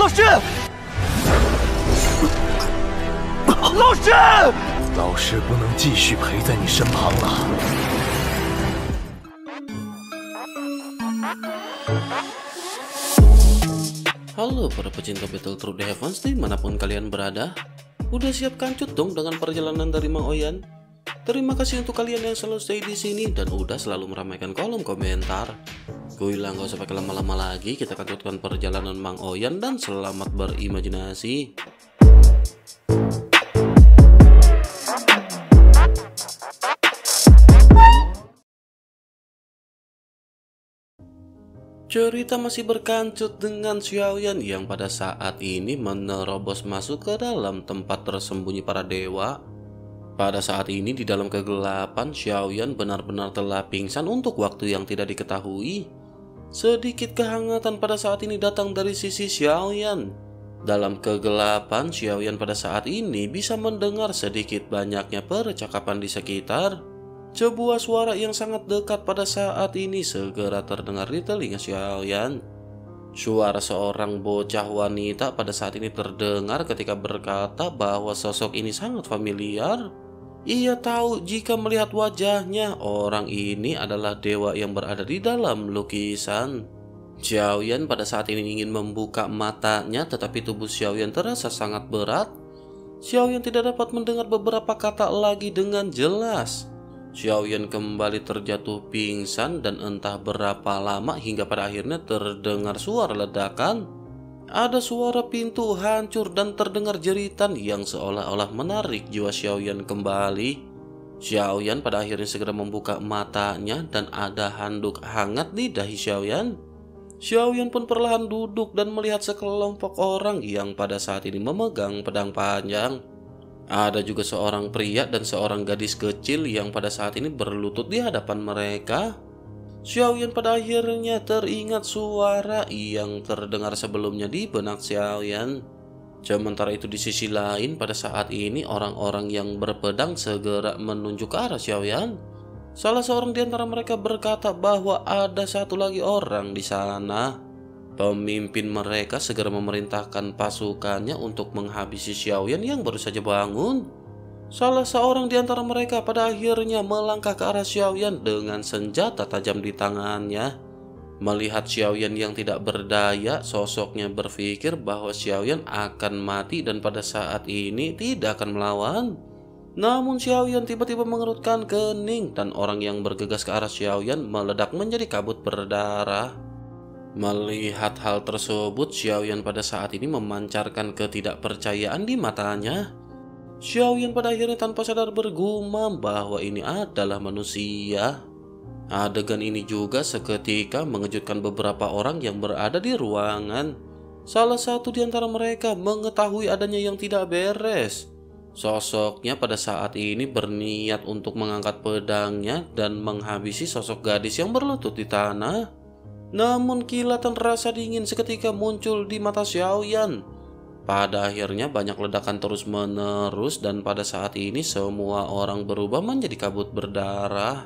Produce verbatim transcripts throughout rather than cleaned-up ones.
师，老师， 老师不能继续陪在你身旁了。 Halo para pecinta Battletoads The Heavens dimanapun kalian berada. Udah siap kancut dong dengan perjalanan dari Mang Oyan? Terima kasih untuk kalian yang selalu stay di sini dan udah selalu meramaikan kolom komentar. Gue bilang gak usah pakai lama-lama lagi, kita kancutkan perjalanan Mang Oyan dan selamat berimajinasi. Cerita masih berkancut dengan Xiaoyan yang pada saat ini menerobos masuk ke dalam tempat tersembunyi para dewa. Pada saat ini di dalam kegelapan, Xiaoyan benar-benar telah pingsan untuk waktu yang tidak diketahui. Sedikit kehangatan pada saat ini datang dari sisi Xiaoyan. Dalam kegelapan, Xiaoyan pada saat ini bisa mendengar sedikit banyaknya percakapan di sekitar. Sebuah suara yang sangat dekat pada saat ini segera terdengar di telinga Xiaoyan. Suara seorang bocah wanita pada saat ini terdengar ketika berkata bahwa sosok ini sangat familiar. Ia tahu jika melihat wajahnya, orang ini adalah dewa yang berada di dalam lukisan. Xiaoyan pada saat ini ingin membuka matanya, tetapi tubuh Xiaoyan terasa sangat berat. Xiaoyan tidak dapat mendengar beberapa kata lagi dengan jelas. Xiaoyan kembali terjatuh pingsan dan entah berapa lama hingga pada akhirnya terdengar suara ledakan. Ada suara pintu hancur dan terdengar jeritan yang seolah-olah menarik jiwa Xiaoyan kembali. Xiaoyan pada akhirnya segera membuka matanya dan ada handuk hangat di dahi Xiaoyan. Xiaoyan pun perlahan duduk dan melihat sekelompok orang yang pada saat ini memegang pedang panjang. Ada juga seorang pria dan seorang gadis kecil yang pada saat ini berlutut di hadapan mereka. Xiaoyan pada akhirnya teringat suara yang terdengar sebelumnya di benak Xiaoyan. Sementara itu di sisi lain pada saat ini orang-orang yang berpedang segera menunjuk ke arah Xiaoyan. Salah seorang di antara mereka berkata bahwa ada satu lagi orang di sana. Pemimpin mereka segera memerintahkan pasukannya untuk menghabisi Xiaoyan yang baru saja bangun. Salah seorang di antara mereka pada akhirnya melangkah ke arah Xiaoyan dengan senjata tajam di tangannya. Melihat Xiaoyan yang tidak berdaya, sosoknya berpikir bahwa Xiaoyan akan mati dan pada saat ini tidak akan melawan. Namun Xiaoyan tiba-tiba mengerutkan kening dan orang yang bergegas ke arah Xiaoyan meledak menjadi kabut berdarah. Melihat hal tersebut, Xiaoyan pada saat ini memancarkan ketidakpercayaan di matanya. Xiaoyan pada akhirnya tanpa sadar bergumam bahwa ini adalah manusia. Adegan ini juga seketika mengejutkan beberapa orang yang berada di ruangan. Salah satu di antara mereka mengetahui adanya yang tidak beres. Sosoknya pada saat ini berniat untuk mengangkat pedangnya dan menghabisi sosok gadis yang berlutut di tanah. Namun kilatan rasa dingin seketika muncul di mata Xiaoyan. Pada akhirnya banyak ledakan terus menerus dan pada saat ini semua orang berubah menjadi kabut berdarah.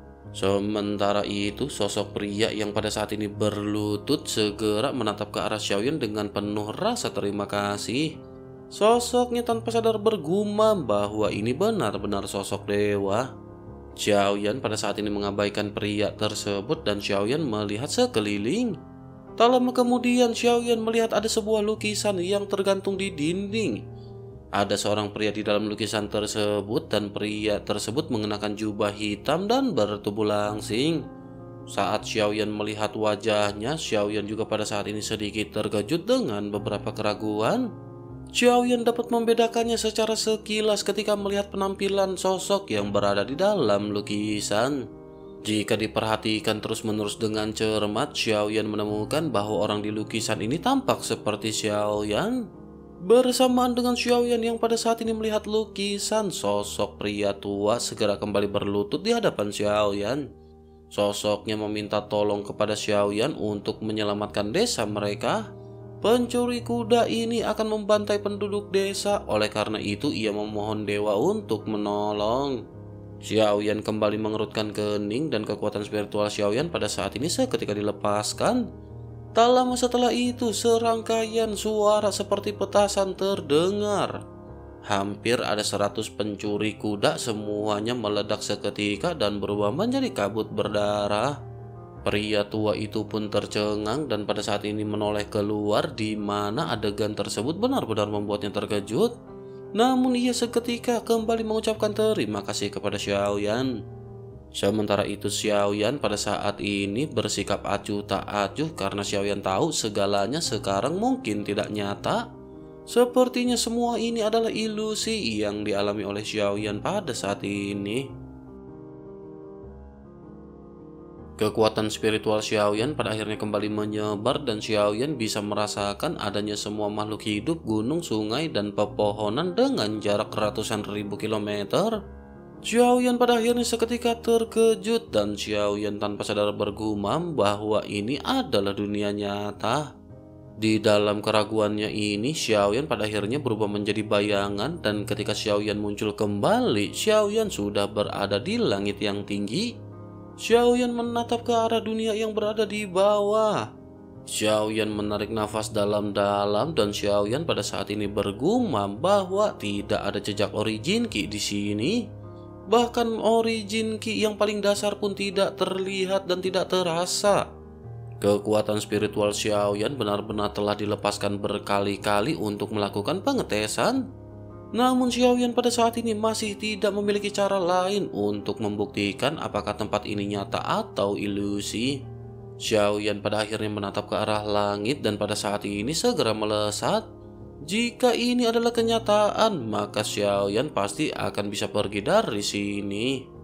Sementara itu sosok pria yang pada saat ini berlutut segera menatap ke arah Xiaoyan dengan penuh rasa terima kasih. Sosoknya tanpa sadar bergumam bahwa ini benar-benar sosok dewa. Xiaoyan pada saat ini mengabaikan pria tersebut dan Xiaoyan melihat sekeliling. Tak lama kemudian Xiaoyan melihat ada sebuah lukisan yang tergantung di dinding. Ada seorang pria di dalam lukisan tersebut dan pria tersebut mengenakan jubah hitam dan bertubuh langsing. Saat Xiaoyan melihat wajahnya, Xiaoyan juga pada saat ini sedikit terkejut dengan beberapa keraguan. Xiaoyan dapat membedakannya secara sekilas ketika melihat penampilan sosok yang berada di dalam lukisan. Jika diperhatikan terus-menerus dengan cermat, Xiaoyan menemukan bahwa orang di lukisan ini tampak seperti Xiaoyan. Bersamaan dengan Xiaoyan yang pada saat ini melihat lukisan, sosok pria tua segera kembali berlutut di hadapan Xiaoyan. Sosoknya meminta tolong kepada Xiaoyan untuk menyelamatkan desa mereka. Pencuri kuda ini akan membantai penduduk desa, oleh karena itu ia memohon dewa untuk menolong. Xiaoyan kembali mengerutkan kening dan kekuatan spiritual Xiaoyan pada saat ini seketika dilepaskan. Tak lama setelah itu, serangkaian suara seperti petasan terdengar. Hampir ada seratus pencuri kuda, semuanya meledak seketika dan berubah menjadi kabut berdarah. Pria tua itu pun tercengang dan pada saat ini menoleh keluar, di mana adegan tersebut benar-benar membuatnya terkejut. Namun ia seketika kembali mengucapkan terima kasih kepada Xiaoyan. Sementara itu Xiaoyan pada saat ini bersikap acuh tak acuh karena Xiaoyan tahu segalanya sekarang mungkin tidak nyata. Sepertinya semua ini adalah ilusi yang dialami oleh Xiaoyan pada saat ini. Kekuatan spiritual Xiaoyan pada akhirnya kembali menyebar dan Xiaoyan bisa merasakan adanya semua makhluk hidup, gunung, sungai, dan pepohonan dengan jarak ratusan ribu kilometer. Xiaoyan pada akhirnya seketika terkejut dan Xiaoyan tanpa sadar bergumam bahwa ini adalah dunia nyata. Di dalam keraguannya ini, Xiaoyan pada akhirnya berubah menjadi bayangan dan ketika Xiaoyan muncul kembali, Xiaoyan sudah berada di langit yang tinggi. Xiaoyan menatap ke arah dunia yang berada di bawah. Xiaoyan menarik nafas dalam-dalam dan Xiaoyan pada saat ini bergumam bahwa tidak ada jejak origin Qi di sini. Bahkan origin Qi yang paling dasar pun tidak terlihat dan tidak terasa. Kekuatan spiritual Xiaoyan benar-benar telah dilepaskan berkali-kali untuk melakukan pengetesan. Namun Xiaoyan pada saat ini masih tidak memiliki cara lain untuk membuktikan apakah tempat ini nyata atau ilusi. Xiaoyan pada akhirnya menatap ke arah langit dan pada saat ini segera melesat. Jika ini adalah kenyataan, maka Xiaoyan pasti akan bisa pergi dari sini.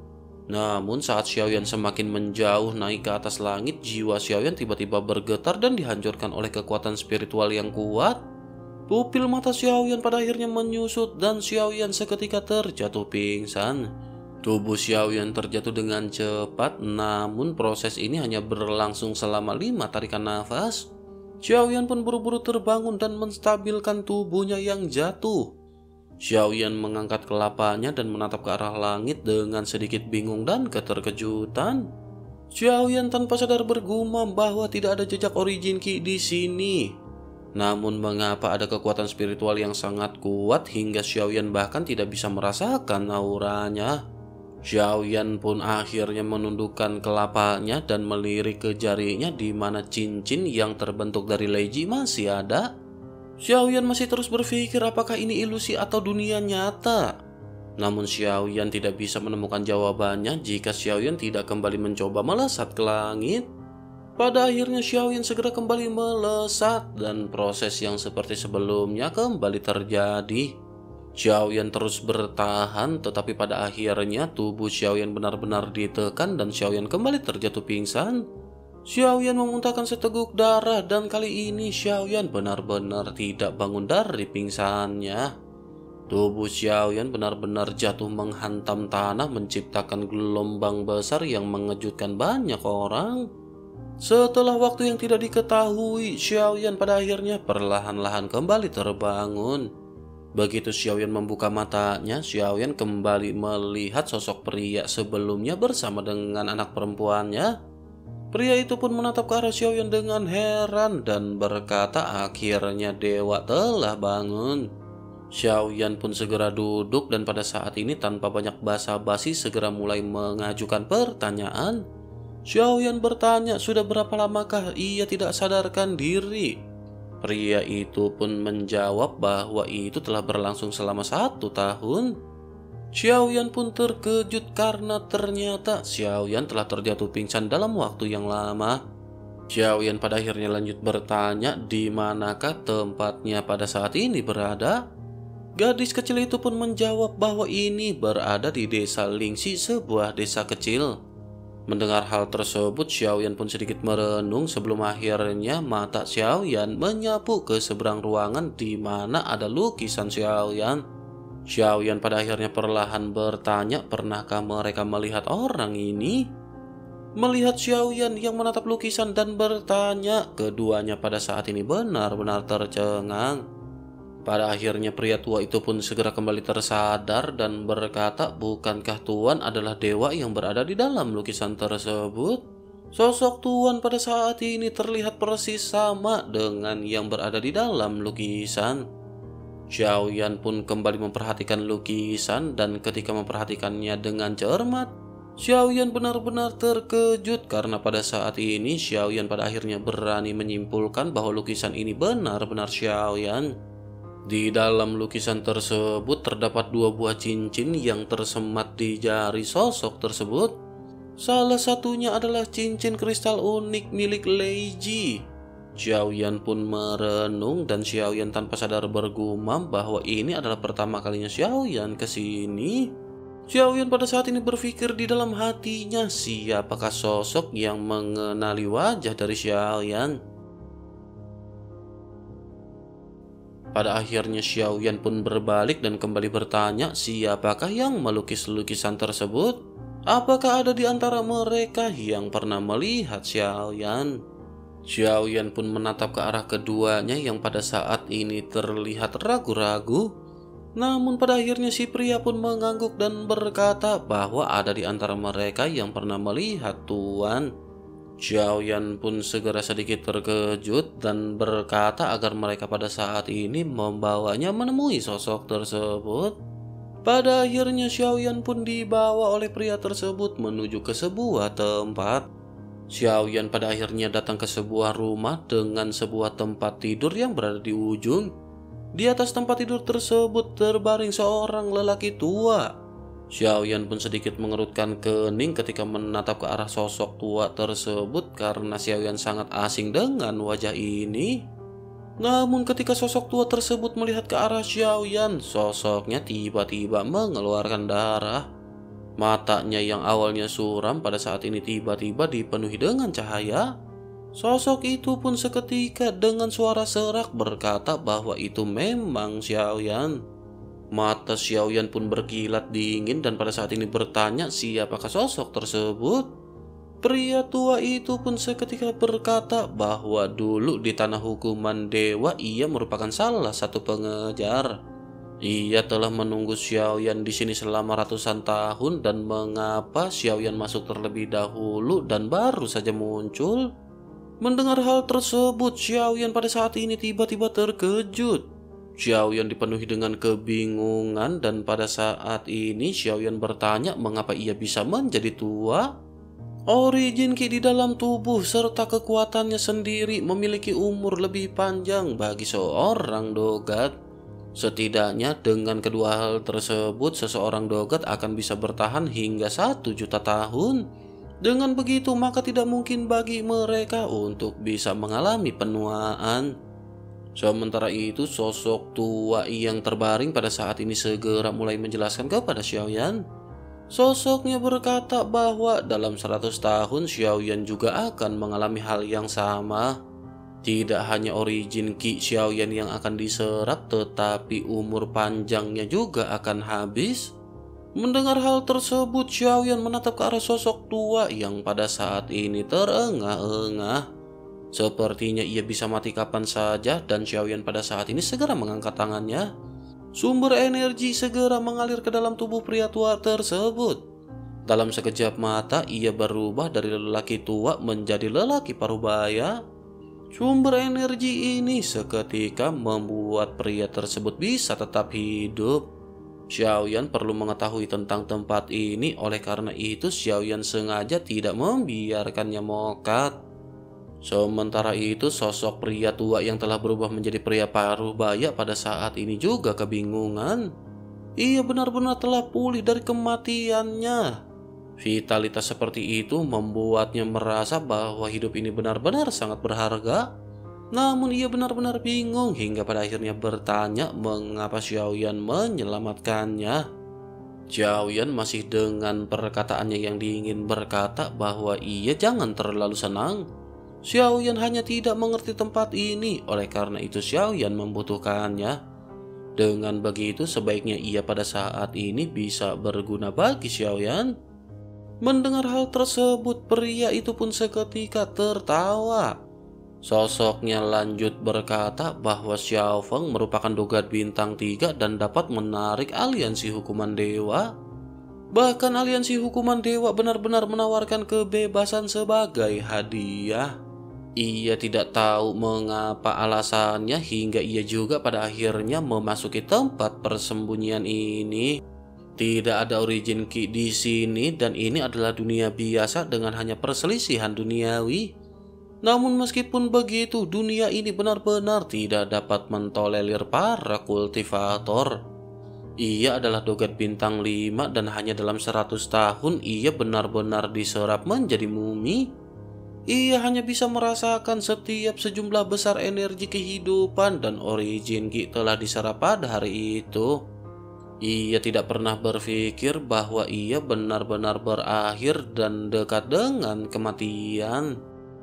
Namun saat Xiaoyan semakin menjauh naik ke atas langit, jiwa Xiaoyan tiba-tiba bergetar dan dihancurkan oleh kekuatan spiritual yang kuat. Pupil mata Xiaoyan pada akhirnya menyusut dan Xiaoyan seketika terjatuh pingsan. Tubuh Xiaoyan terjatuh dengan cepat, namun proses ini hanya berlangsung selama lima tarikan nafas. Xiaoyan pun buru-buru terbangun dan menstabilkan tubuhnya yang jatuh. Xiaoyan mengangkat kelapanya dan menatap ke arah langit dengan sedikit bingung dan keterkejutan. Xiaoyan tanpa sadar bergumam bahwa tidak ada jejak origin Qi di sini. Namun mengapa ada kekuatan spiritual yang sangat kuat hingga Xiaoyan bahkan tidak bisa merasakan auranya. Xiaoyan pun akhirnya menundukkan kelapanya dan melirik ke jarinya di mana cincin yang terbentuk dari leji masih ada. Xiaoyan masih terus berpikir apakah ini ilusi atau dunia nyata. Namun Xiaoyan tidak bisa menemukan jawabannya jika Xiaoyan tidak kembali mencoba melesat ke langit. Pada akhirnya Xiaoyan segera kembali melesat dan proses yang seperti sebelumnya kembali terjadi. Xiaoyan terus bertahan, tetapi pada akhirnya tubuh Xiaoyan benar-benar ditekan dan Xiaoyan kembali terjatuh pingsan. Xiaoyan memuntahkan seteguk darah dan kali ini Xiaoyan benar-benar tidak bangun dari pingsannya. Tubuh Xiaoyan benar-benar jatuh menghantam tanah menciptakan gelombang besar yang mengejutkan banyak orang. Setelah waktu yang tidak diketahui, Xiaoyan pada akhirnya perlahan-lahan kembali terbangun. Begitu Xiaoyan membuka matanya, Xiaoyan kembali melihat sosok pria sebelumnya bersama dengan anak perempuannya. Pria itu pun menatap ke arah Xiaoyan dengan heran dan berkata akhirnya dewa telah bangun. Xiaoyan pun segera duduk dan pada saat ini tanpa banyak basa-basi segera mulai mengajukan pertanyaan. Xiaoyan bertanya sudah berapa lamakah ia tidak sadarkan diri. Pria itu pun menjawab bahwa itu telah berlangsung selama satu tahun. Xiaoyan pun terkejut karena ternyata Xiaoyan telah terjatuh pingsan dalam waktu yang lama. Xiaoyan pada akhirnya lanjut bertanya di manakah tempatnya pada saat ini berada. Gadis kecil itu pun menjawab bahwa ini berada di desa Lingxi, sebuah desa kecil. Mendengar hal tersebut, Xiaoyan pun sedikit merenung sebelum akhirnya mata Xiaoyan menyapu ke seberang ruangan di mana ada lukisan Xiaoyan. Xiaoyan pada akhirnya perlahan bertanya, pernahkah mereka melihat orang ini? Melihat Xiaoyan yang menatap lukisan dan bertanya, keduanya pada saat ini benar-benar tercengang. Pada akhirnya pria tua itu pun segera kembali tersadar dan berkata, bukankah Tuan adalah dewa yang berada di dalam lukisan tersebut? Sosok Tuan pada saat ini terlihat persis sama dengan yang berada di dalam lukisan. Xiaoyan pun kembali memperhatikan lukisan dan ketika memperhatikannya dengan cermat, Xiaoyan benar-benar terkejut karena pada saat ini Xiaoyan pada akhirnya berani menyimpulkan bahwa lukisan ini benar-benar Xiaoyan. Di dalam lukisan tersebut terdapat dua buah cincin yang tersemat di jari sosok tersebut. Salah satunya adalah cincin kristal unik milik Lei Ji. Xiaoyan pun merenung dan Xiaoyan tanpa sadar bergumam bahwa ini adalah pertama kalinya Xiaoyan ke sini. Xiaoyan pada saat ini berpikir di dalam hatinya, siapakah sosok yang mengenali wajah dari Xiaoyan. Pada akhirnya Xiaoyan pun berbalik dan kembali bertanya siapakah yang melukis lukisan tersebut. Apakah ada di antara mereka yang pernah melihat Xiaoyan? Xiaoyan pun menatap ke arah keduanya yang pada saat ini terlihat ragu-ragu. Namun pada akhirnya si pria pun mengangguk dan berkata bahwa ada di antara mereka yang pernah melihat Tuan. Xiaoyan pun segera sedikit terkejut dan berkata agar mereka pada saat ini membawanya menemui sosok tersebut. Pada akhirnya Xiaoyan pun dibawa oleh pria tersebut menuju ke sebuah tempat. Xiaoyan pada akhirnya datang ke sebuah rumah dengan sebuah tempat tidur yang berada di ujung. Di atas tempat tidur tersebut terbaring seorang lelaki tua. Xiaoyan pun sedikit mengerutkan kening ketika menatap ke arah sosok tua tersebut karena Xiaoyan sangat asing dengan wajah ini. Namun ketika sosok tua tersebut melihat ke arah Xiaoyan, sosoknya tiba-tiba mengeluarkan darah. Matanya yang awalnya suram pada saat ini tiba-tiba dipenuhi dengan cahaya. Sosok itu pun seketika dengan suara serak berkata bahwa itu memang Xiaoyan. Mata Xiaoyan pun berkilat dingin dan pada saat ini bertanya siapakah sosok tersebut. Pria tua itu pun seketika berkata bahwa dulu di tanah hukuman dewa ia merupakan salah satu pengejar. Ia telah menunggu Xiaoyan di sini selama ratusan tahun dan mengapa Xiaoyan masuk terlebih dahulu dan baru saja muncul. Mendengar hal tersebut, Xiaoyan pada saat ini tiba-tiba terkejut. Xiaoyan dipenuhi dengan kebingungan dan pada saat ini Xiaoyan bertanya mengapa ia bisa menjadi tua. Origin Ki di dalam tubuh serta kekuatannya sendiri memiliki umur lebih panjang bagi seorang dogat. Setidaknya dengan kedua hal tersebut seseorang dogat akan bisa bertahan hingga satu juta tahun. Dengan begitu maka tidak mungkin bagi mereka untuk bisa mengalami penuaan. Sementara itu sosok tua yang terbaring pada saat ini segera mulai menjelaskan kepada Xiaoyan. Sosoknya berkata bahwa dalam seratus tahun Xiaoyan juga akan mengalami hal yang sama. Tidak hanya origin Ki Xiaoyan yang akan diserap, tetapi umur panjangnya juga akan habis. Mendengar hal tersebut, Xiaoyan menatap ke arah sosok tua yang pada saat ini terengah-engah. Sepertinya ia bisa mati kapan saja dan Xiaoyan pada saat ini segera mengangkat tangannya. Sumber energi segera mengalir ke dalam tubuh pria tua tersebut. Dalam sekejap mata, ia berubah dari lelaki tua menjadi lelaki parubaya. Sumber energi ini seketika membuat pria tersebut bisa tetap hidup. Xiaoyan perlu mengetahui tentang tempat ini, oleh karena itu Xiaoyan sengaja tidak membiarkannya mokat. Sementara itu sosok pria tua yang telah berubah menjadi pria parubaya pada saat ini juga kebingungan. Ia benar-benar telah pulih dari kematiannya. Vitalitas seperti itu membuatnya merasa bahwa hidup ini benar-benar sangat berharga. Namun ia benar-benar bingung hingga pada akhirnya bertanya mengapa Xiaoyan menyelamatkannya. Xiaoyan masih dengan perkataannya yang diingin berkata bahwa ia jangan terlalu senang. Xiaoyan hanya tidak mengerti tempat ini, oleh karena itu Xiaoyan membutuhkannya. Dengan begitu sebaiknya ia pada saat ini bisa berguna bagi Xiaoyan. Mendengar hal tersebut, pria itu pun seketika tertawa. Sosoknya lanjut berkata bahwa Xiao Feng merupakan dogat bintang tiga dan dapat menarik aliansi hukuman dewa. Bahkan aliansi hukuman dewa benar-benar menawarkan kebebasan sebagai hadiah. Ia tidak tahu mengapa alasannya hingga ia juga pada akhirnya memasuki tempat persembunyian ini. Tidak ada origin key di sini dan ini adalah dunia biasa dengan hanya perselisihan duniawi. Namun meskipun begitu, dunia ini benar-benar tidak dapat mentolerir para kultivator. Ia adalah dogat bintang lima dan hanya dalam seratus tahun ia benar-benar diserap menjadi mumi. Ia hanya bisa merasakan setiap sejumlah besar energi kehidupan dan origin Ki telah diserap pada hari itu. Ia tidak pernah berpikir bahwa ia benar-benar berakhir dan dekat dengan kematian.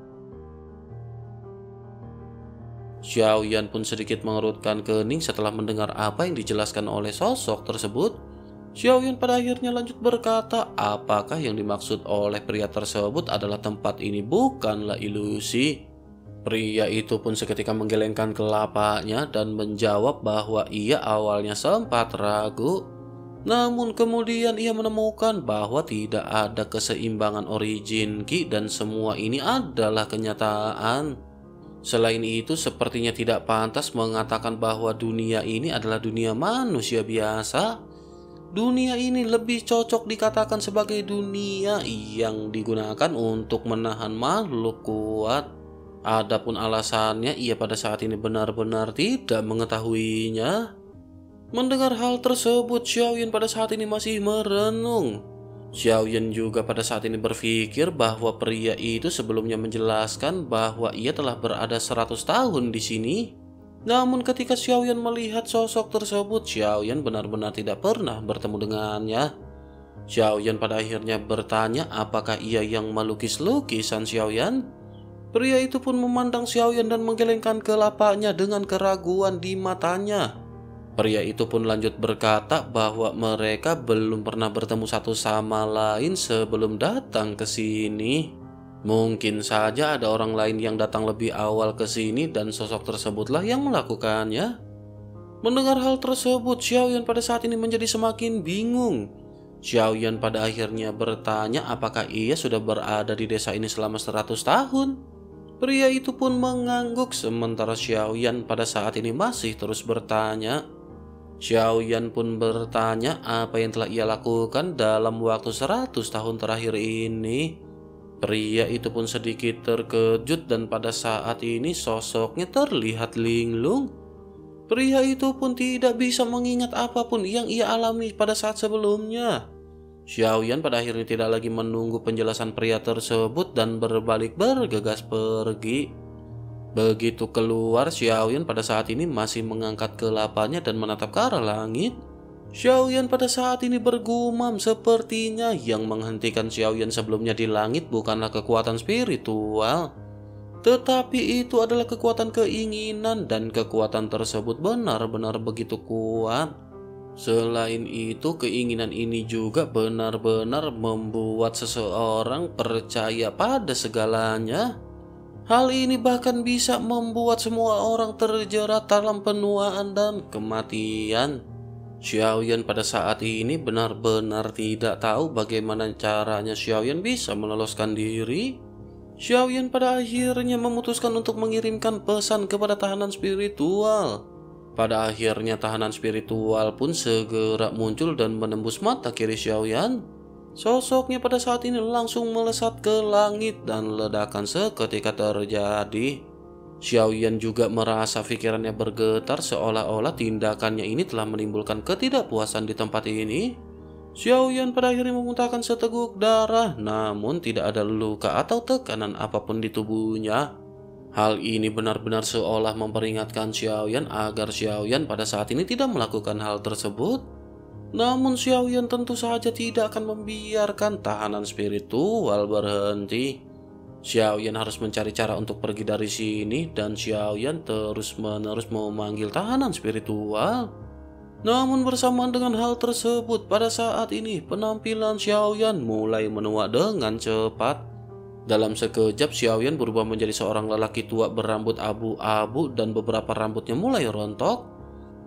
Xiaoyan pun sedikit mengerutkan kening setelah mendengar apa yang dijelaskan oleh sosok tersebut. Xiaoyan pada akhirnya lanjut berkata, apakah yang dimaksud oleh pria tersebut adalah tempat ini bukanlah ilusi. Pria itu pun seketika menggelengkan kelapanya dan menjawab bahwa ia awalnya sempat ragu. Namun kemudian ia menemukan bahwa tidak ada keseimbangan origin Ki dan semua ini adalah kenyataan. Selain itu, sepertinya tidak pantas mengatakan bahwa dunia ini adalah dunia manusia biasa. Dunia ini lebih cocok dikatakan sebagai dunia yang digunakan untuk menahan makhluk kuat. Adapun alasannya, ia pada saat ini benar-benar tidak mengetahuinya. Mendengar hal tersebut, Xiaoyan pada saat ini masih merenung. Xiaoyan juga pada saat ini berpikir bahwa pria itu sebelumnya menjelaskan bahwa ia telah berada seratus tahun di sini. Namun ketika Xiaoyan melihat sosok tersebut, Xiaoyan benar-benar tidak pernah bertemu dengannya. Xiaoyan pada akhirnya bertanya apakah ia yang melukis lukisan Xiaoyan. Pria itu pun memandang Xiaoyan dan menggelengkan kelapanya dengan keraguan di matanya. Pria itu pun lanjut berkata bahwa mereka belum pernah bertemu satu sama lain sebelum datang ke sini. Mungkin saja ada orang lain yang datang lebih awal ke sini dan sosok tersebutlah yang melakukannya. Mendengar hal tersebut, Xiaoyan pada saat ini menjadi semakin bingung. Xiaoyan pada akhirnya bertanya apakah ia sudah berada di desa ini selama seratus tahun. Pria itu pun mengangguk sementara Xiaoyan pada saat ini masih terus bertanya. Xiaoyan pun bertanya apa yang telah ia lakukan dalam waktu seratus tahun terakhir ini. Pria itu pun sedikit terkejut dan pada saat ini sosoknya terlihat linglung. Pria itu pun tidak bisa mengingat apapun yang ia alami pada saat sebelumnya. Xiaoyan pada akhirnya tidak lagi menunggu penjelasan pria tersebut dan berbalik bergegas pergi. Begitu keluar, Xiaoyan pada saat ini masih mengangkat kelapanya dan menatap ke arah langit. Xiaoyan pada saat ini bergumam sepertinya yang menghentikan Xiaoyan sebelumnya di langit bukanlah kekuatan spiritual. Tetapi itu adalah kekuatan keinginan dan kekuatan tersebut benar-benar begitu kuat. Selain itu, keinginan ini juga benar-benar membuat seseorang percaya pada segalanya. Hal ini bahkan bisa membuat semua orang terjerat dalam penuaan dan kematian. Xiaoyan pada saat ini benar-benar tidak tahu bagaimana caranya Xiaoyan bisa meloloskan diri. Xiaoyan pada akhirnya memutuskan untuk mengirimkan pesan kepada tahanan spiritual. Pada akhirnya tahanan spiritual pun segera muncul dan menembus mata kiri Xiaoyan. Sosoknya pada saat ini langsung melesat ke langit dan ledakan seketika terjadi. Xiaoyan juga merasa pikirannya bergetar seolah-olah tindakannya ini telah menimbulkan ketidakpuasan di tempat ini. Xiaoyan pada akhirnya memuntahkan seteguk darah, namun tidak ada luka atau tekanan apapun di tubuhnya. Hal ini benar-benar seolah memperingatkan Xiaoyan agar Xiaoyan pada saat ini tidak melakukan hal tersebut. Namun Xiaoyan tentu saja tidak akan membiarkan tahanan spiritual berhenti. Xiaoyan harus mencari cara untuk pergi dari sini dan Xiaoyan terus-menerus memanggil tahanan spiritual. Namun bersamaan dengan hal tersebut, pada saat ini penampilan Xiaoyan mulai menua dengan cepat. Dalam sekejap Xiaoyan berubah menjadi seorang lelaki tua berambut abu-abu dan beberapa rambutnya mulai rontok.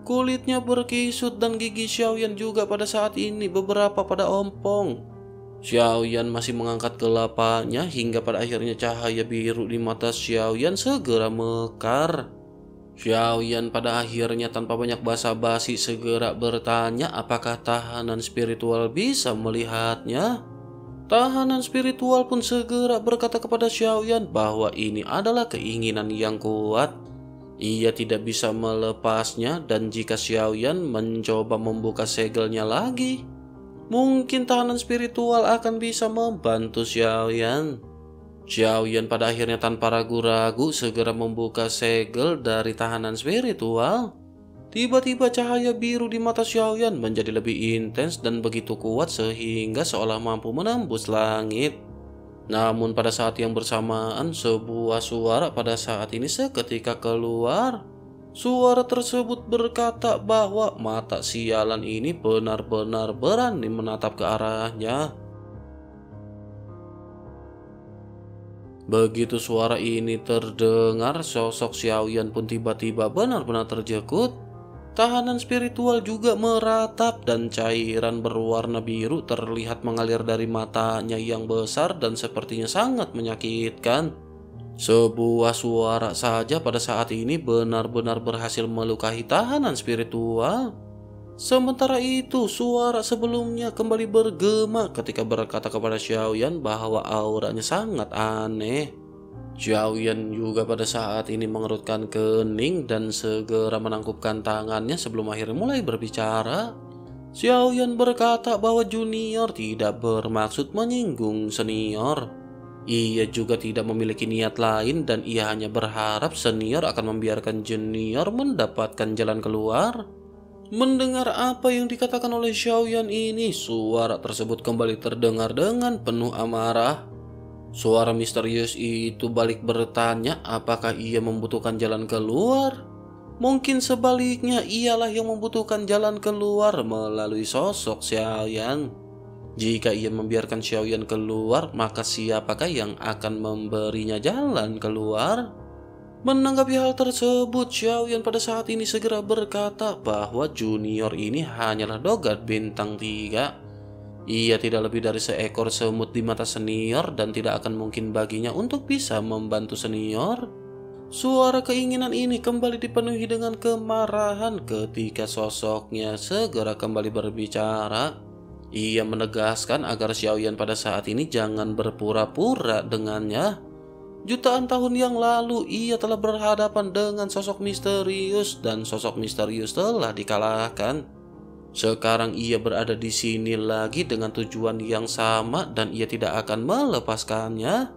Kulitnya berkisut dan gigi Xiaoyan juga pada saat ini beberapa pada ompong. Xiaoyan masih mengangkat kelapanya hingga pada akhirnya cahaya biru di mata Xiaoyan segera mekar. Xiaoyan pada akhirnya tanpa banyak basa-basi segera bertanya apakah tahanan spiritual bisa melihatnya. Tahanan spiritual pun segera berkata kepada Xiaoyan bahwa ini adalah keinginan yang kuat. Ia tidak bisa melepasnya dan jika Xiaoyan mencoba membuka segelnya lagi, mungkin tahanan spiritual akan bisa membantu Xiaoyan. Xiaoyan pada akhirnya tanpa ragu-ragu segera membuka segel dari tahanan spiritual. Tiba-tiba cahaya biru di mata Xiaoyan menjadi lebih intens dan begitu kuat sehingga seolah mampu menembus langit. Namun pada saat yang bersamaan sebuah suara pada saat ini seketika keluar. Suara tersebut berkata bahwa mata sialan ini benar-benar berani menatap ke arahnya. Begitu suara ini terdengar, sosok Xiaoyan pun tiba-tiba benar-benar terjekut. Tahanan spiritual juga meratap dan cairan berwarna biru terlihat mengalir dari matanya yang besar dan sepertinya sangat menyakitkan. Sebuah suara saja pada saat ini benar-benar berhasil melukai tahanan spiritual. Sementara itu, suara sebelumnya kembali bergema ketika berkata kepada Xiaoyan bahwa auranya sangat aneh. Xiaoyan juga pada saat ini mengerutkan kening dan segera menangkupkan tangannya sebelum akhirnya mulai berbicara. Xiaoyan berkata bahwa junior tidak bermaksud menyinggung senior. Ia juga tidak memiliki niat lain dan ia hanya berharap senior akan membiarkan junior mendapatkan jalan keluar. Mendengar apa yang dikatakan oleh Xiaoyan ini, suara tersebut kembali terdengar dengan penuh amarah. Suara misterius itu balik bertanya apakah ia membutuhkan jalan keluar. Mungkin sebaliknya ialah yang membutuhkan jalan keluar melalui sosok Xiaoyan. Jika ia membiarkan Xiaoyan keluar, maka siapakah yang akan memberinya jalan keluar? Menanggapi hal tersebut, Xiaoyan pada saat ini segera berkata bahwa junior ini hanyalah dogat bintang tiga. Ia tidak lebih dari seekor semut di mata senior dan tidak akan mungkin baginya untuk bisa membantu senior. Suara keinginan ini kembali dipenuhi dengan kemarahan ketika sosoknya segera kembali berbicara. Ia menegaskan agar Xiaoyan pada saat ini jangan berpura-pura dengannya. Jutaan tahun yang lalu ia telah berhadapan dengan sosok misterius dan sosok misterius telah dikalahkan. Sekarang ia berada di sini lagi dengan tujuan yang sama dan ia tidak akan melepaskannya.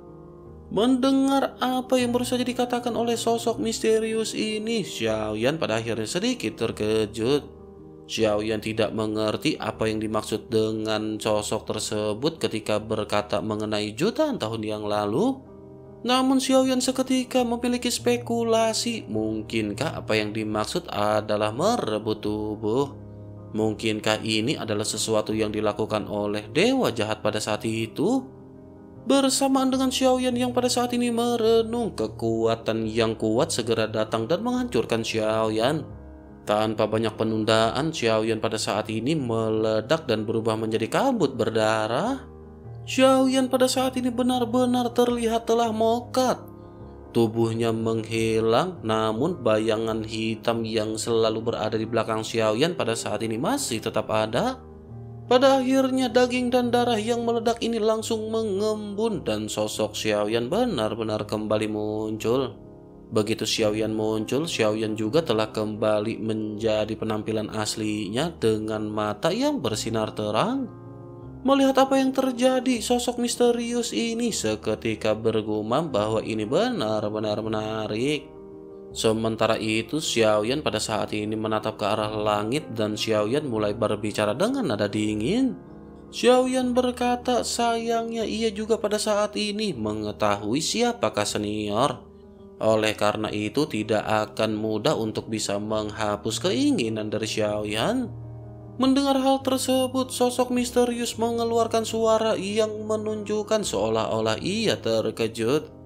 Mendengar apa yang baru saja dikatakan oleh sosok misterius ini, Xiaoyan pada akhirnya sedikit terkejut. Xiaoyan tidak mengerti apa yang dimaksud dengan sosok tersebut ketika berkata mengenai jutaan tahun yang lalu. Namun Xiaoyan seketika memiliki spekulasi, mungkinkah apa yang dimaksud adalah merebut tubuh? Mungkinkah ini adalah sesuatu yang dilakukan oleh dewa jahat pada saat itu? Bersamaan dengan Xiaoyan yang pada saat ini merenung, kekuatan yang kuat segera datang dan menghancurkan Xiaoyan. Tanpa banyak penundaan, Xiaoyan pada saat ini meledak dan berubah menjadi kabut berdarah. Xiaoyan pada saat ini benar-benar terlihat telah mokat. Tubuhnya menghilang, namun bayangan hitam yang selalu berada di belakang Xiaoyan pada saat ini masih tetap ada. Pada akhirnya daging dan darah yang meledak ini langsung mengembun dan sosok Xiaoyan benar-benar kembali muncul. Begitu Xiaoyan muncul, Xiaoyan juga telah kembali menjadi penampilan aslinya dengan mata yang bersinar terang. Melihat apa yang terjadi, sosok misterius ini seketika bergumam bahwa ini benar-benar menarik. Sementara itu, Xiaoyan pada saat ini menatap ke arah langit dan Xiaoyan mulai berbicara dengan nada dingin. Xiaoyan berkata sayangnya ia juga pada saat ini mengetahui siapakah senior. Oleh karena itu tidak akan mudah untuk bisa menghapus keinginan dari Xiaoyan. Mendengar hal tersebut, sosok misterius mengeluarkan suara yang menunjukkan seolah-olah ia terkejut.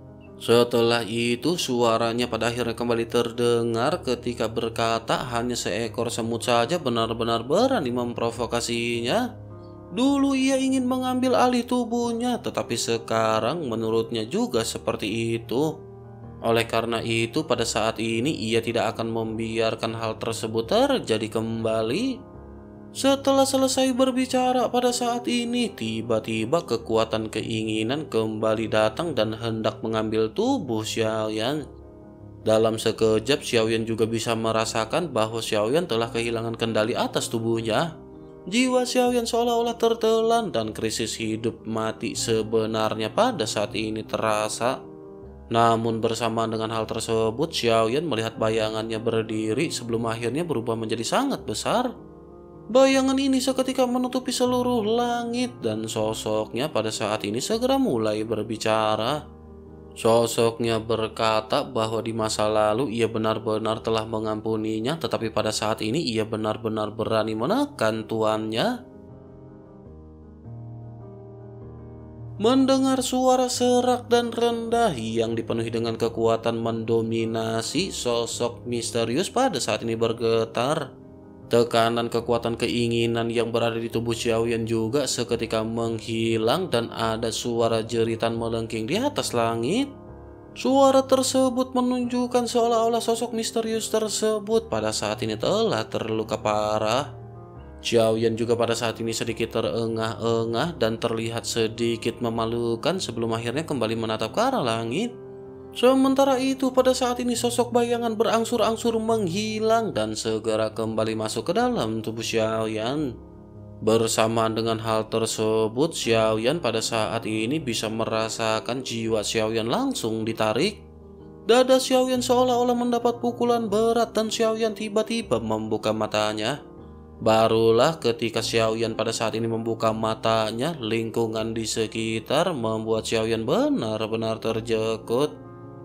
Setelah itu suaranya pada akhirnya kembali terdengar ketika berkata hanya seekor semut saja benar-benar berani memprovokasinya. Dulu ia ingin mengambil alih tubuhnya, tetapi sekarang menurutnya juga seperti itu. Oleh karena itu pada saat ini ia tidak akan membiarkan hal tersebut terjadi kembali. Setelah selesai berbicara pada saat ini, tiba-tiba kekuatan keinginan kembali datang dan hendak mengambil tubuh Xiaoyan. Dalam sekejap Xiaoyan juga bisa merasakan bahwa Xiaoyan telah kehilangan kendali atas tubuhnya. Jiwa Xiaoyan seolah-olah tertelan dan krisis hidup mati sebenarnya pada saat ini terasa. Namun bersamaan dengan hal tersebut, Xiaoyan melihat bayangannya berdiri sebelum akhirnya berubah menjadi sangat besar. Bayangan ini seketika menutupi seluruh langit dan sosoknya pada saat ini segera mulai berbicara. Sosoknya berkata bahwa di masa lalu ia benar-benar telah mengampuninya, tetapi pada saat ini ia benar-benar berani menekan tuannya. Mendengar suara serak dan rendah yang dipenuhi dengan kekuatan mendominasi, sosok misterius pada saat ini bergetar. Tekanan kekuatan keinginan yang berada di tubuh Xiaoyan juga seketika menghilang dan ada suara jeritan melengking di atas langit. Suara tersebut menunjukkan seolah-olah sosok misterius tersebut pada saat ini telah terluka parah. Xiaoyan juga pada saat ini sedikit terengah-engah dan terlihat sedikit memalukan sebelum akhirnya kembali menatap ke arah langit. Sementara itu pada saat ini sosok bayangan berangsur-angsur menghilang dan segera kembali masuk ke dalam tubuh Xiaoyan. Bersamaan dengan hal tersebut, Xiaoyan pada saat ini bisa merasakan jiwa Xiaoyan langsung ditarik. Dada Xiaoyan seolah-olah mendapat pukulan berat dan Xiaoyan tiba-tiba membuka matanya. Barulah ketika Xiaoyan pada saat ini membuka matanya, lingkungan di sekitar membuat Xiaoyan benar-benar terjekut.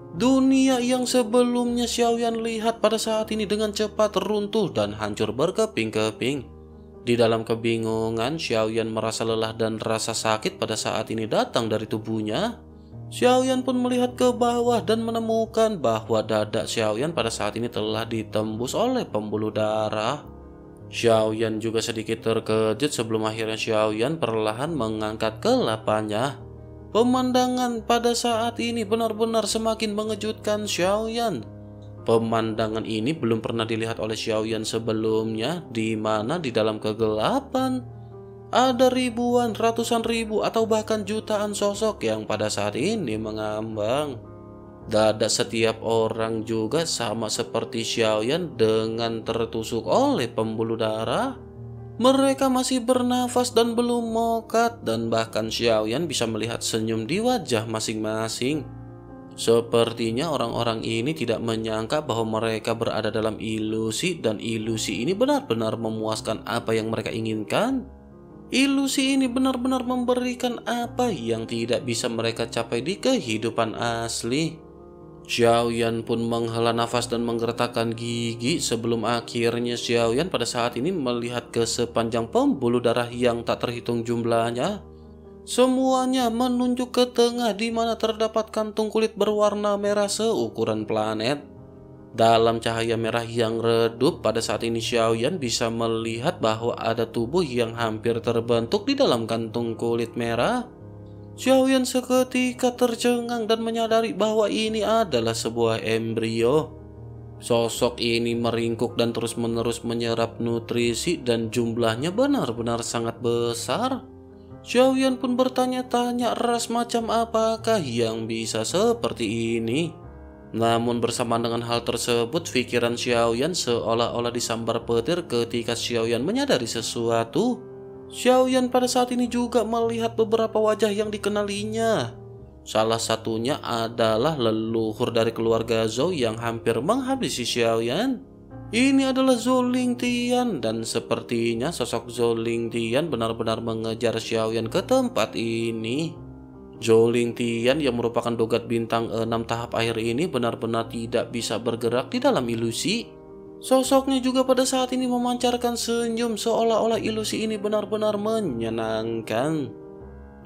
Dunia yang sebelumnya Xiaoyan lihat pada saat ini dengan cepat runtuh dan hancur berkeping-keping. Di dalam kebingungan, Xiaoyan merasa lelah dan rasa sakit pada saat ini datang dari tubuhnya. Xiaoyan pun melihat ke bawah dan menemukan bahwa dada Xiaoyan pada saat ini telah ditembus oleh pembuluh darah. Xiaoyan juga sedikit terkejut sebelum akhirnya Xiaoyan perlahan mengangkat kelapannya. Pemandangan pada saat ini benar-benar semakin mengejutkan Xiaoyan. Pemandangan ini belum pernah dilihat oleh Xiaoyan sebelumnya, di mana di dalam kegelapan ada ribuan, ratusan ribu, atau bahkan jutaan sosok yang pada saat ini mengambang. Dada setiap orang juga sama seperti Xiaoyan dengan tertusuk oleh pembuluh darah. Mereka masih bernafas dan belum mokat, dan bahkan Xiaoyan bisa melihat senyum di wajah masing-masing. Sepertinya orang-orang ini tidak menyangka bahwa mereka berada dalam ilusi dan ilusi ini benar-benar memuaskan apa yang mereka inginkan. Ilusi ini benar-benar memberikan apa yang tidak bisa mereka capai di kehidupan asli. Xiaoyan pun menghela nafas dan menggertakkan gigi sebelum akhirnya Xiaoyan pada saat ini melihat ke sepanjang pembuluh darah yang tak terhitung jumlahnya. Semuanya menunjuk ke tengah di mana terdapat kantung kulit berwarna merah seukuran planet. Dalam cahaya merah yang redup pada saat ini Xiaoyan bisa melihat bahwa ada tubuh yang hampir terbentuk di dalam kantung kulit merah. Xiaoyan seketika tercengang dan menyadari bahwa ini adalah sebuah embrio. Sosok ini meringkuk dan terus-menerus menyerap nutrisi dan jumlahnya benar-benar sangat besar. Xiaoyan pun bertanya-tanya ras macam apakah yang bisa seperti ini. Namun bersamaan dengan hal tersebut, pikiran Xiaoyan seolah-olah disambar petir ketika Xiaoyan menyadari sesuatu. Xiaoyan pada saat ini juga melihat beberapa wajah yang dikenalinya. Salah satunya adalah leluhur dari keluarga Zhou yang hampir menghabisi Xiaoyan. Ini adalah Zhou Lingtian, dan sepertinya sosok Zhou Lingtian benar-benar mengejar Xiaoyan ke tempat ini. Zhou Lingtian yang merupakan dogat bintang enam tahap akhir ini benar-benar tidak bisa bergerak di dalam ilusi. Sosoknya juga pada saat ini memancarkan senyum seolah-olah ilusi ini benar-benar menyenangkan.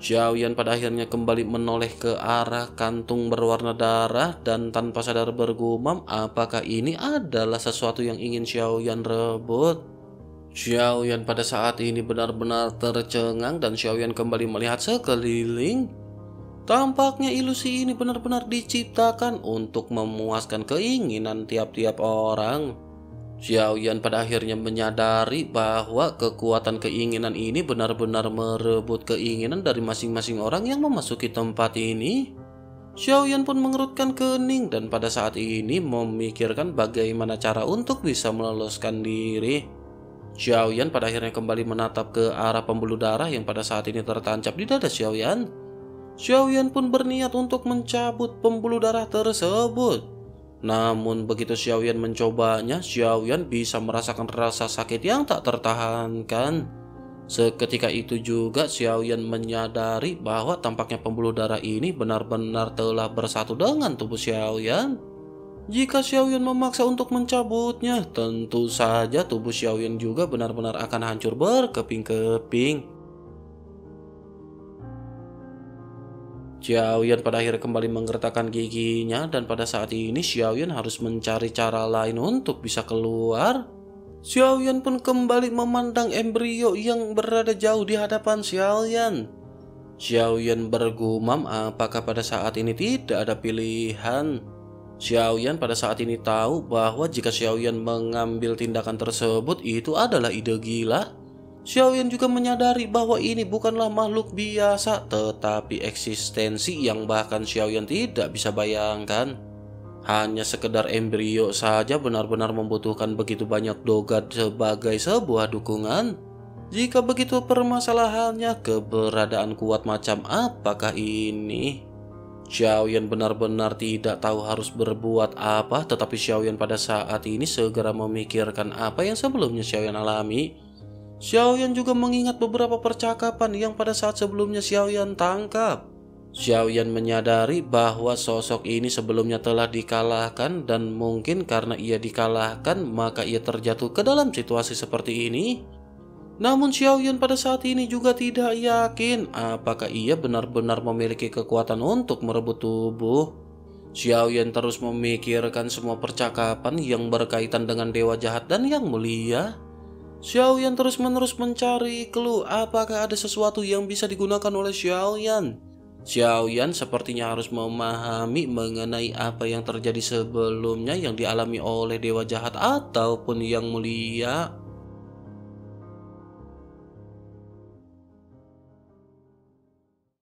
Xiaoyan pada akhirnya kembali menoleh ke arah kantung berwarna darah dan tanpa sadar bergumam apakah ini adalah sesuatu yang ingin Xiaoyan rebut. Xiaoyan pada saat ini benar-benar tercengang dan Xiaoyan kembali melihat sekeliling. Tampaknya ilusi ini benar-benar diciptakan untuk memuaskan keinginan tiap-tiap orang. Xiaoyan pada akhirnya menyadari bahwa kekuatan keinginan ini benar-benar merebut keinginan dari masing-masing orang yang memasuki tempat ini. Xiaoyan pun mengerutkan kening dan pada saat ini memikirkan bagaimana cara untuk bisa meloloskan diri. Xiaoyan pada akhirnya kembali menatap ke arah pembuluh darah yang pada saat ini tertancap di dada Xiaoyan. Xiaoyan pun berniat untuk mencabut pembuluh darah tersebut. Namun begitu Xiaoyan mencobanya, Xiaoyan bisa merasakan rasa sakit yang tak tertahankan. Seketika itu juga Xiaoyan menyadari bahwa tampaknya pembuluh darah ini benar-benar telah bersatu dengan tubuh Xiaoyan. Jika Xiaoyan memaksa untuk mencabutnya, tentu saja tubuh Xiaoyan juga benar-benar akan hancur berkeping-keping. Xiaoyan pada akhirnya kembali menggertakkan giginya dan pada saat ini Xiaoyan harus mencari cara lain untuk bisa keluar. Xiaoyan pun kembali memandang embrio yang berada jauh di hadapan Xiaoyan. Xiaoyan bergumam apakah pada saat ini tidak ada pilihan. Xiaoyan pada saat ini tahu bahwa jika Xiaoyan mengambil tindakan tersebut itu adalah ide gila. Xiaoyan juga menyadari bahwa ini bukanlah makhluk biasa, tetapi eksistensi yang bahkan Xiaoyan tidak bisa bayangkan. Hanya sekedar embrio saja benar-benar membutuhkan begitu banyak dogat sebagai sebuah dukungan. Jika begitu permasalahannya, keberadaan kuat macam apakah ini? Xiaoyan benar-benar tidak tahu harus berbuat apa, tetapi Xiaoyan pada saat ini segera memikirkan apa yang sebelumnya Xiaoyan alami. Xiaoyan juga mengingat beberapa percakapan yang pada saat sebelumnya Xiaoyan tangkap. Xiaoyan menyadari bahwa sosok ini sebelumnya telah dikalahkan dan mungkin karena ia dikalahkan maka ia terjatuh ke dalam situasi seperti ini. Namun Xiaoyan pada saat ini juga tidak yakin apakah ia benar-benar memiliki kekuatan untuk merebut tubuh. Xiaoyan terus memikirkan semua percakapan yang berkaitan dengan dewa jahat dan yang mulia. Xiaoyan terus-menerus mencari clue apakah ada sesuatu yang bisa digunakan oleh Xiaoyan. Xiaoyan sepertinya harus memahami mengenai apa yang terjadi sebelumnya yang dialami oleh dewa jahat ataupun yang mulia.